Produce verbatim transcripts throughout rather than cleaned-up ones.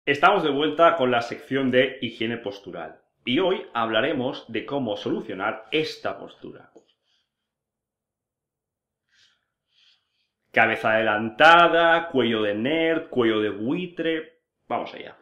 Estamos de vuelta con la sección de higiene postural y hoy hablaremos de cómo solucionar esta postura. Cabeza adelantada, cuello de nerd, cuello de buitre... Vamos allá.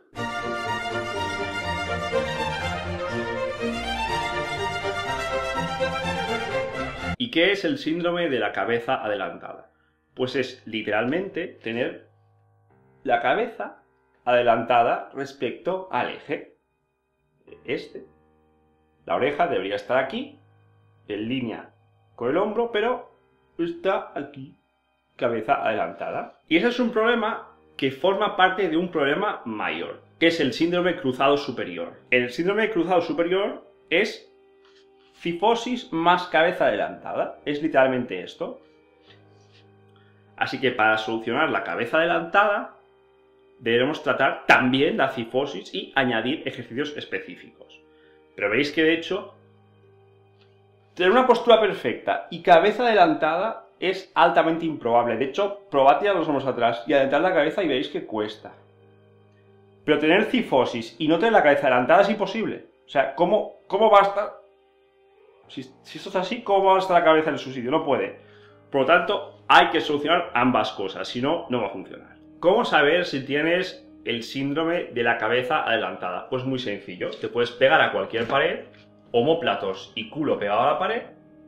¿Y qué es el síndrome de la cabeza adelantada? Pues es literalmente tener la cabeza adelantada respecto al eje. Este. La oreja debería estar aquí, en línea con el hombro, pero está aquí, cabeza adelantada. Y ese es un problema que forma parte de un problema mayor, que es el síndrome cruzado superior. El síndrome cruzado superior es cifosis más cabeza adelantada. Es literalmente esto. Así que para solucionar la cabeza adelantada, debemos tratar también la cifosis y añadir ejercicios específicos. Pero veis que de hecho, tener una postura perfecta y cabeza adelantada es altamente improbable. De hecho, probad tirar los hombros atrás y adelantar la cabeza y veréis que cuesta. Pero tener cifosis y no tener la cabeza adelantada es imposible. O sea, ¿cómo, cómo va a estar? Si, si esto es así, ¿cómo va a estar la cabeza en su sitio? No puede. Por lo tanto, hay que solucionar ambas cosas, si no, no va a funcionar. ¿Cómo saber si tienes el síndrome de la cabeza adelantada? Pues muy sencillo, te puedes pegar a cualquier pared, omóplatos y culo pegado a la pared,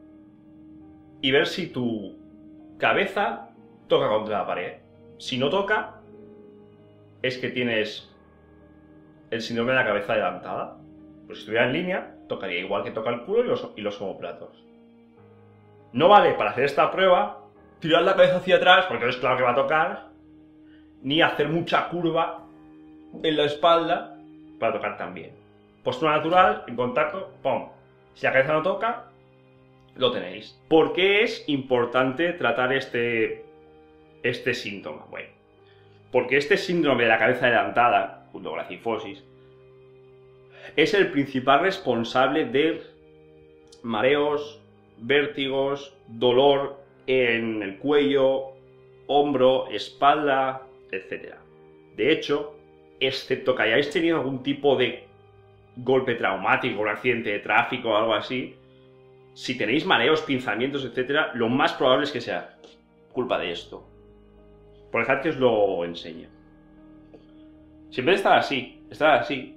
y ver si tu cabeza toca contra la pared. Si no toca, es que tienes el síndrome de la cabeza adelantada. Pues si estuviera en línea, tocaría igual que toca el culo y los, y los omóplatos. No vale para hacer esta prueba tirar la cabeza hacia atrás, porque es claro que va a tocar, ni hacer mucha curva en la espalda para tocar también. Postura natural, en contacto, ¡pum! Si la cabeza no toca, lo tenéis. ¿Por qué es importante tratar este, este síntoma? Bueno, porque este síndrome de la cabeza adelantada, junto con la cifosis, es el principal responsable de mareos, vértigos, dolor en el cuello, hombro, espalda, etcétera. De hecho, excepto que hayáis tenido algún tipo de golpe traumático, un accidente de tráfico o algo así, si tenéis mareos, pinzamientos, etcétera, lo más probable es que sea culpa de esto. Por dejad que os lo enseñe. Si en vez de estar así, estar así,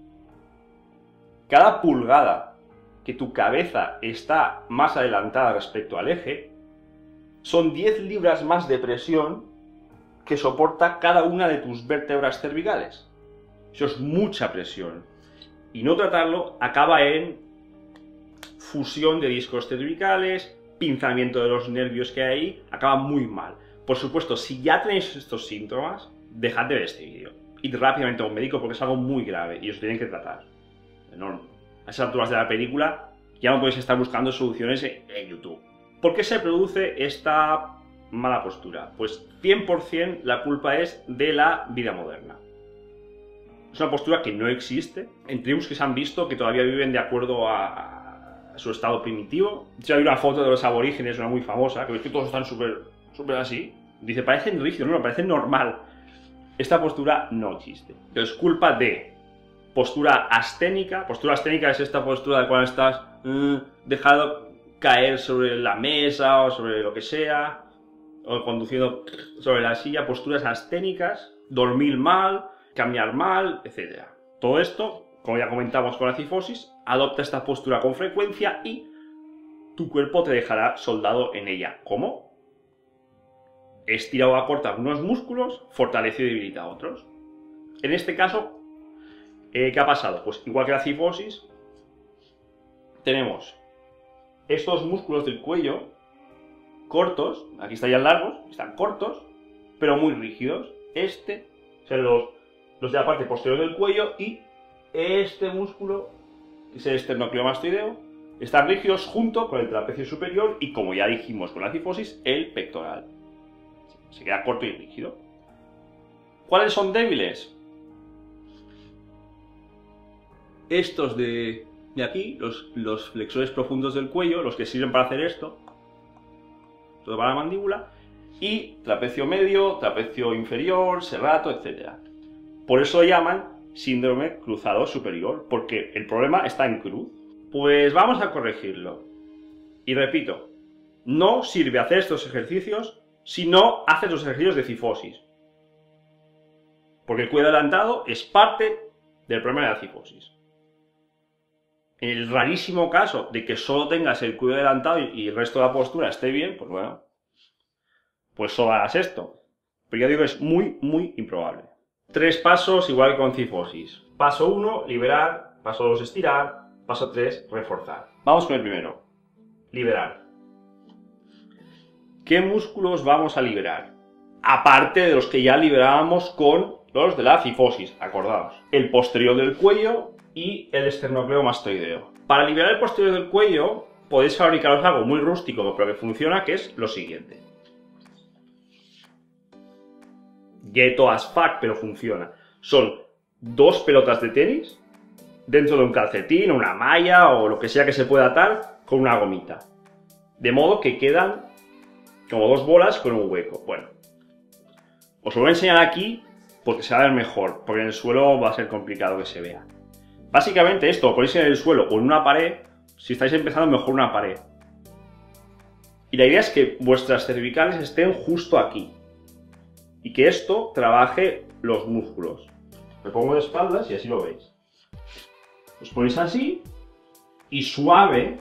cada pulgada que tu cabeza está más adelantada respecto al eje, son diez libras más de presión que soporta cada una de tus vértebras cervicales. Eso es mucha presión. Y no tratarlo acaba en fusión de discos cervicales, pinzamiento de los nervios que hay ahí, acaba muy mal. Por supuesto, si ya tenéis estos síntomas, dejad de ver este vídeo. Id rápidamente a un médico porque es algo muy grave y os tienen que tratar. No, a esas alturas de la película ya no podéis estar buscando soluciones en YouTube. ¿Por qué se produce esta mala postura? Pues cien por cien la culpa es de la vida moderna. Es una postura que no existe. En tribus que se han visto que todavía viven de acuerdo a, a su estado primitivo. De hecho, hay una foto de los aborígenes, una muy famosa, que ves que todos están súper súper así. Dice, parecen rígidos, no, parece normal. Esta postura no existe. Entonces, culpa de postura asténica. Postura asténica es esta postura de cuando estás uh, dejado caer sobre la mesa o sobre lo que sea, o conduciendo sobre la silla, posturas asténicas, dormir mal, caminar mal, etcétera. Todo esto, como ya comentamos con la cifosis, adopta esta postura con frecuencia y tu cuerpo te dejará soldado en ella. ¿Cómo? Estira o acorta algunos músculos, fortalece y debilita otros. En este caso, eh, ¿qué ha pasado? Pues igual que la cifosis, tenemos estos músculos del cuello cortos, aquí están ya largos, están cortos, pero muy rígidos. Este, o sea, los, los de la parte posterior del cuello y este músculo, que es el esternocleidomastoideo, están rígidos junto con el trapecio superior y, como ya dijimos con la cifosis, el pectoral. Se queda corto y rígido. ¿Cuáles son débiles? Estos de, de aquí, los, los flexores profundos del cuello, los que sirven para hacer esto, todo para la mandíbula, y trapecio medio, trapecio inferior, serrato, etcétera. por eso lo llaman síndrome cruzado superior, porque el problema está en cruz. Pues vamos a corregirlo. Y repito, no sirve hacer estos ejercicios si no haces los ejercicios de cifosis. Porque el cuello adelantado es parte del problema de la cifosis. En el rarísimo caso de que solo tengas el cuello adelantado y el resto de la postura esté bien, pues bueno, pues solo hagas esto. Pero ya digo, es muy, muy improbable. Tres pasos igual que con cifosis. Paso uno, liberar. Paso dos, estirar. Paso tres, reforzar. Vamos con el primero. Liberar. ¿Qué músculos vamos a liberar? Aparte de los que ya liberábamos con los de la cifosis, acordaos. El posterior del cuello y el esternocleidomastoideo. Para liberar el posterior del cuello, podéis fabricaros algo muy rústico, pero que funciona, que es lo siguiente. Ghetto as fuck, pero funciona. Son dos pelotas de tenis dentro de un calcetín, una malla o lo que sea que se pueda atar con una gomita. De modo que quedan como dos bolas con un hueco. Bueno, os lo voy a enseñar aquí porque se va a ver mejor, porque en el suelo va a ser complicado que se vea. Básicamente esto lo ponéis en el suelo o en una pared, si estáis empezando mejor una pared. Y la idea es que vuestras cervicales estén justo aquí. Y que esto trabaje los músculos. Me pongo de espaldas y así lo veis. Os ponéis así y suave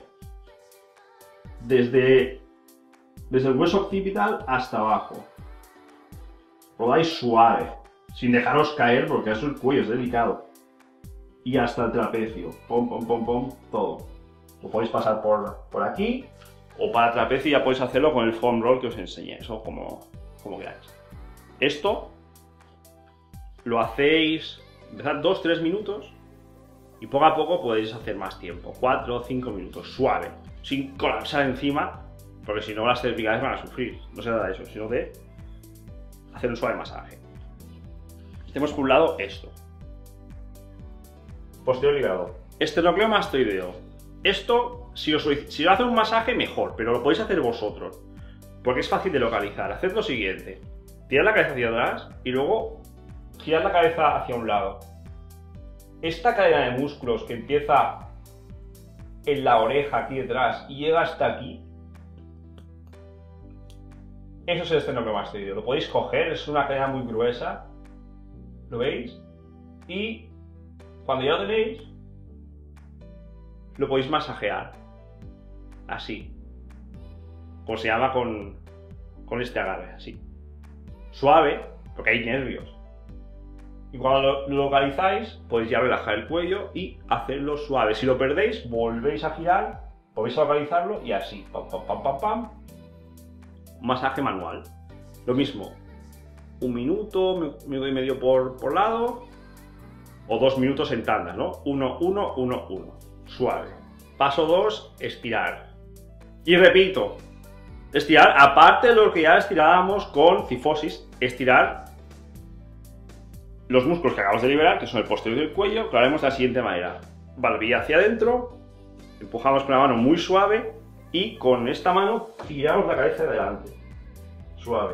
desde, desde el hueso occipital hasta abajo. Lo dais suave, sin dejaros caer porque eso el cuello es delicado. Y hasta el trapecio. Pom, pom, pom, pom, todo. Lo podéis pasar por, por aquí o para el trapecio ya podéis hacerlo con el foam roll que os enseñé. Eso como, como queráis. Esto lo hacéis, empezad dos tres minutos y poco a poco podéis hacer más tiempo, cuatro o cinco minutos, suave, sin colapsar encima, porque si no las cervicales van a sufrir. No se trata de eso, sino de hacer un suave masaje. Tenemos por un lado esto. Posterior liberador. Esternocleidomastoideo. Esto, si os, si os hace un masaje, mejor, pero lo podéis hacer vosotros, porque es fácil de localizar. Haced lo siguiente. Tirad la cabeza hacia atrás y luego girad la cabeza hacia un lado. Esta cadena de músculos que empieza en la oreja aquí detrás y llega hasta aquí, eso es el esternocleidomastoideo. Lo podéis coger, es una cadena muy gruesa, ¿lo veis? Y cuando ya lo tenéis, lo podéis masajear, así, como se llama con, con este agarre, así. Suave, porque hay nervios. Y cuando lo localizáis, podéis ya relajar el cuello y hacerlo suave. Si lo perdéis, volvéis a girar, podéis localizarlo y así, pam, pam, pam, pam, pam. Un masaje manual. Lo mismo, un minuto, minuto y medio por, por lado, o dos minutos en tandas, ¿no? Uno, uno, uno, uno. Suave. Paso dos, estirar. Y repito, estirar, aparte de lo que ya estirábamos con cifosis, estirar los músculos que acabamos de liberar, que son el posterior del cuello, que lo haremos de la siguiente manera. Barbilla hacia adentro, empujamos con la mano muy suave y con esta mano tiramos la cabeza de adelante. Suave.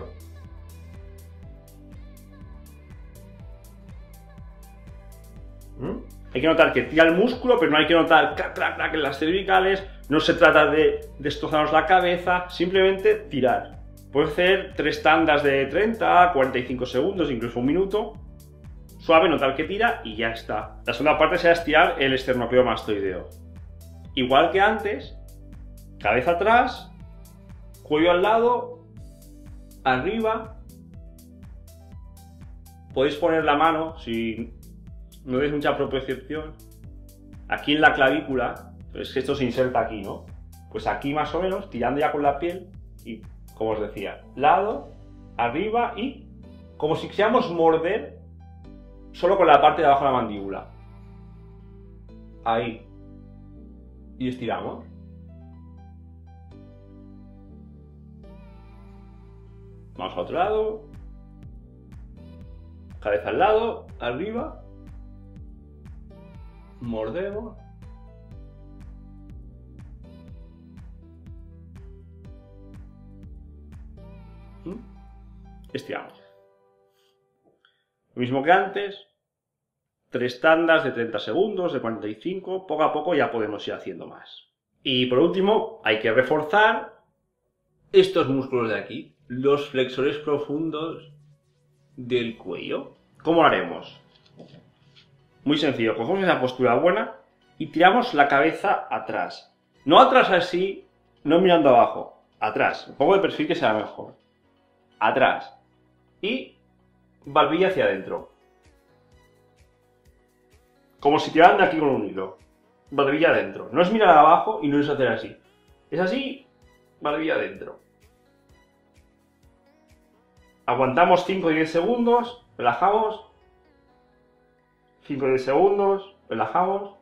¿Mm? Hay que notar que tira el músculo, pero no hay que notar crack, crack, crack en las cervicales. No se trata de destrozarnos la cabeza, simplemente tirar. Puedes hacer tres tandas de treinta, cuarenta y cinco segundos, incluso un minuto. Suave, notar que tira y ya está. La segunda parte será estirar el esternocleidomastoideo. Igual que antes, cabeza atrás, cuello al lado, arriba. Podéis poner la mano, si no veis mucha propiocepción, aquí en la clavícula. Es que esto se inserta aquí, ¿no? Pues aquí más o menos, tirando ya con la piel y, como os decía, lado, arriba y como si quisiéramos morder solo con la parte de abajo de la mandíbula. Ahí. Y estiramos. Vamos a otro lado. Cabeza al lado, arriba. Mordemos. Estiramos. Lo mismo que antes, tres tandas de treinta segundos, de cuarenta y cinco, poco a poco ya podemos ir haciendo más. Y por último, hay que reforzar estos músculos de aquí, los flexores profundos del cuello. ¿Cómo lo haremos? Muy sencillo, cogemos esa postura buena y tiramos la cabeza atrás. No atrás así, no mirando abajo, atrás. Un poco de perfil que sea mejor. Atrás. Y barbilla hacia adentro. Como si tiraran de aquí con un hilo. Barbilla adentro. No es mirar abajo y no es hacer así. Es así, barbilla adentro. Aguantamos cinco y diez segundos, relajamos. cinco y diez segundos, relajamos.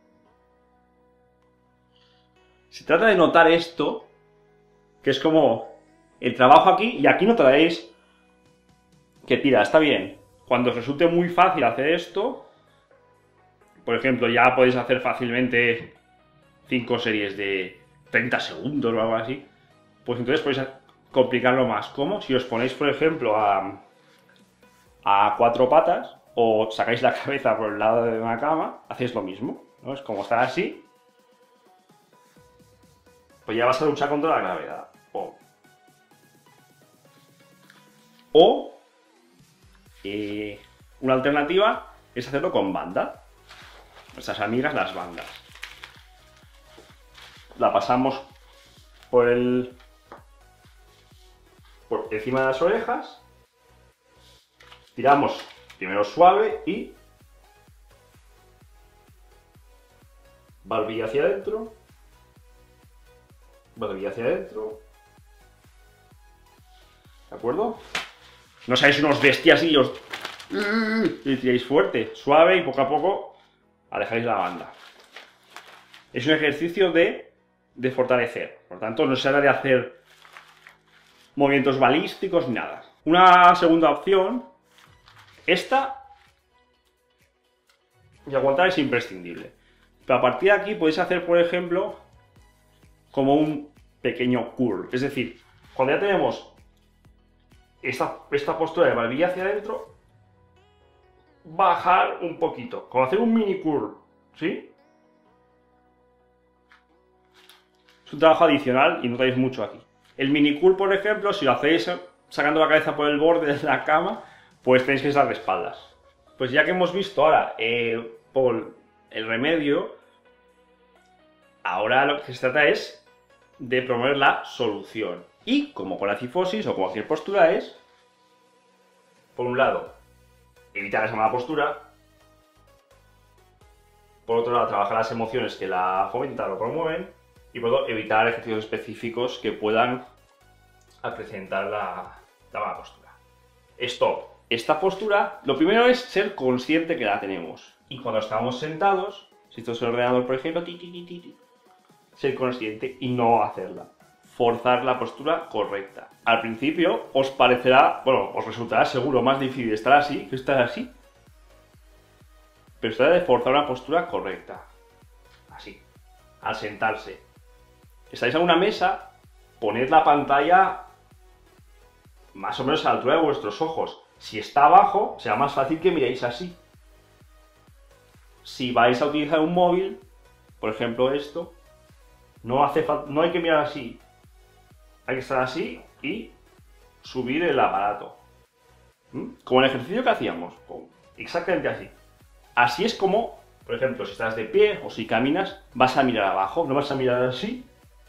Se trata de notar esto, que es como el trabajo aquí, y aquí notaréis que tira, está bien. Cuando os resulte muy fácil hacer esto, por ejemplo, ya podéis hacer fácilmente cinco series de treinta segundos o algo así, pues entonces podéis complicarlo más. ¿Cómo? Si os ponéis, por ejemplo, a, a cuatro patas, o sacáis la cabeza por el lado de una cama, hacéis lo mismo, ¿no? Es como estar así, pues ya vas a luchar contra la gravedad. O, o eh, una alternativa es hacerlo con banda. Nuestras amigas las bandas. La pasamos por el... por encima de las orejas. Tiramos primero suave y... barbilla hacia adentro. Barbilla hacia adentro. ¿De acuerdo? No seáis unos bestias y os... y tiráis fuerte. Suave y poco a poco alejáis la banda. Es un ejercicio de, de fortalecer. Por lo tanto, no se trata de hacer movimientos balísticos ni nada. Una segunda opción, esta, y aguantar es imprescindible. Pero a partir de aquí podéis hacer, por ejemplo, como un pequeño curl. Es decir, cuando ya tenemos esta, esta postura de barbilla hacia adentro, bajar un poquito, como hacer un mini curl, ¿sí? Es un trabajo adicional y no notáis mucho aquí. El mini curl, por ejemplo, si lo hacéis sacando la cabeza por el borde de la cama, pues tenéis que estar de espaldas. Pues ya que hemos visto ahora eh, por el remedio, ahora lo que se trata es de promover la solución. Y como con la cifosis o cualquier postura es, por un lado, evitar esa mala postura. Por otro lado, trabajar las emociones que la fomentan o promueven. Y por otro, evitar ejercicios específicos que puedan acrecentar la, la mala postura. Stop. Esta postura, lo primero es ser consciente que la tenemos. Y cuando estamos sentados, si esto es el ordenador, por ejemplo, ti, ti, ti, ti, ti, ser consciente y no hacerla. Forzar la postura correcta. Al principio os parecerá, bueno, os resultará seguro más difícil estar así que estar así. Pero se trata de forzar una postura correcta. Así. Al sentarse. Estáis en una mesa, poned la pantalla más o menos a la altura de vuestros ojos. Si está abajo, será más fácil que miréis así. Si vais a utilizar un móvil, por ejemplo esto, no, hace no hay que mirar así. Hay que estar así y subir el aparato. ¿Mm? Como el ejercicio que hacíamos. Exactamente así. Así es como, por ejemplo, si estás de pie o si caminas, vas a mirar abajo. No vas a mirar así,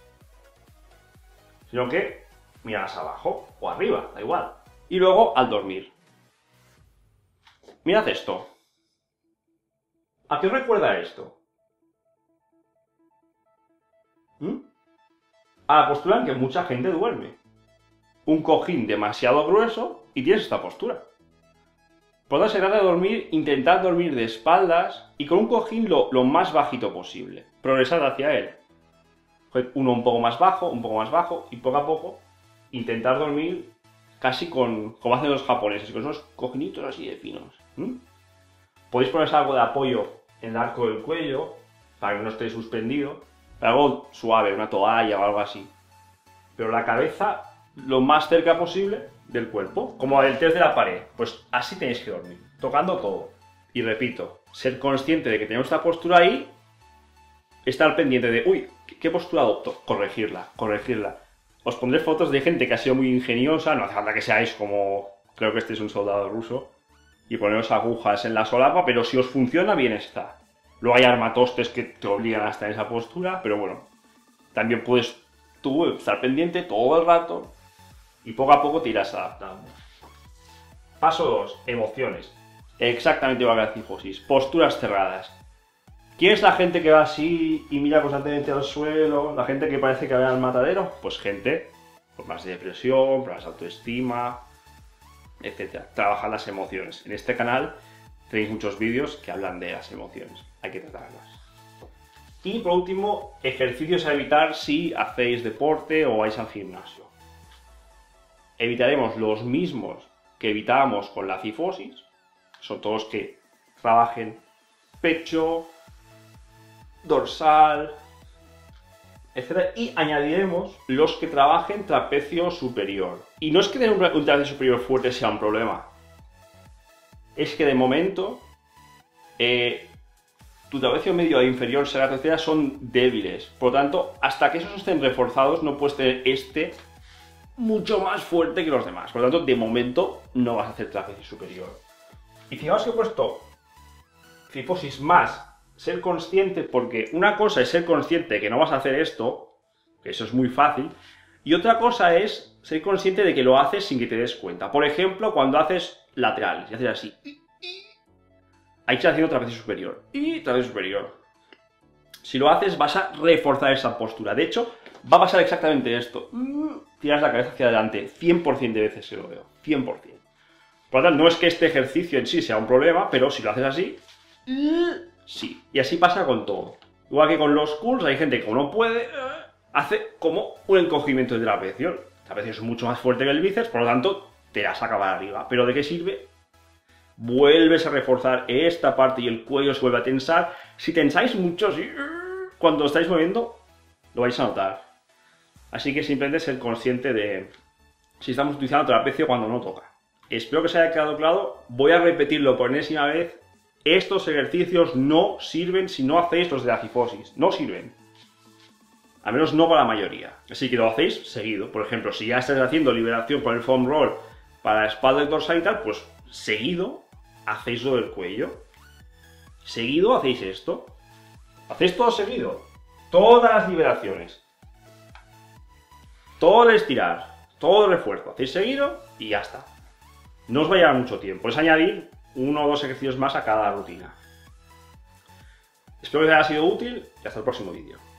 sino que miras abajo o arriba, da igual. Y luego al dormir. Mirad esto. ¿A qué os recuerda esto? ¿Mm? A la postura en que mucha gente duerme. Un cojín demasiado grueso y tienes esta postura. Por lo tanto, se trata de dormir, intentar dormir de espaldas y con un cojín lo, lo más bajito posible. Progresar hacia él. Uno un poco más bajo, un poco más bajo y poco a poco intentar dormir casi con, como hacen los japoneses, con unos cojinitos así de finos. ¿Mm? Podéis poner algo de apoyo en el arco del cuello para que no esté suspendido. Algo suave, una toalla o algo así. Pero la cabeza lo más cerca posible del cuerpo. Como el test de la pared. Pues así tenéis que dormir. Tocando todo. Y repito, ser consciente de que tenemos esta postura ahí, estar pendiente de, uy, ¿qué postura adopto? Corregirla, corregirla. Os pondré fotos de gente que ha sido muy ingeniosa, no hace falta que seáis como, creo que este es un soldado ruso, y poneros agujas en la solapa, pero si os funciona, bien está. Luego hay armatostes que te obligan a estar en esa postura, pero bueno, también puedes tú estar pendiente todo el rato y poco a poco te irás adaptando. Paso dos, emociones. Exactamente igual que la cifosis, posturas cerradas. ¿Quién es la gente que va así y mira constantemente al suelo? ¿La gente que parece que va al matadero? Pues gente con problemas de depresión, problemas de autoestima, etcétera. Trabajar las emociones. En este canal tenéis muchos vídeos que hablan de las emociones. Hay que tratarlas. Y por último, ejercicios a evitar si hacéis deporte o vais al gimnasio. Evitaremos los mismos que evitábamos con la cifosis. Son todos que trabajen pecho, dorsal, etcétera. Y añadiremos los que trabajen trapecio superior. Y no es que tener un trapecio superior fuerte sea un problema. Es que de momento eh, tu trapecio medio e inferior, será tercera, son débiles. Por lo tanto, hasta que esos estén reforzados, no puedes tener este mucho más fuerte que los demás. Por lo tanto, de momento no vas a hacer trapecio superior. Y fijaos que he puesto cifosis más ser consciente, porque una cosa es ser consciente de que no vas a hacer esto, que eso es muy fácil, y otra cosa es ser consciente de que lo haces sin que te des cuenta. Por ejemplo, cuando haces laterales, y haces así, ahí estás haciendo trapecio superior, y trapecio superior. Si lo haces, vas a reforzar esa postura. De hecho, va a pasar exactamente esto. Tiras la cabeza hacia adelante, cien por cien de veces se lo veo, cien por cien. Por lo tanto, no es que este ejercicio en sí sea un problema, pero si lo haces así, sí. Y así pasa con todo. Igual que con los curls, hay gente que como no puede, hace como un encogimiento de trapecio. El trapecio es mucho más fuerte que el bíceps, por lo tanto, te la saca para arriba. ¿Pero de qué sirve? Vuelves a reforzar esta parte y el cuello se vuelve a tensar. Si tensáis mucho, sí, cuando lo estáis moviendo, lo vais a notar. Así que simplemente ser consciente de si estamos utilizando trapecio cuando no toca. Espero que os haya quedado claro. Voy a repetirlo por enésima vez. Estos ejercicios no sirven si no hacéis los de la cifosis. No sirven. Al menos no para la mayoría. Así que lo hacéis seguido. Por ejemplo, si ya estáis haciendo liberación con el foam roll para la espalda y dorsal y tal, pues seguido hacéis lo del cuello. Seguido hacéis esto. Hacéis todo seguido. Todas las liberaciones. Todo el estirar. Todo el refuerzo. Hacéis seguido y ya está. No os va a llevar mucho tiempo. Es añadir uno o dos ejercicios más a cada rutina. Espero que os haya sido útil y hasta el próximo vídeo.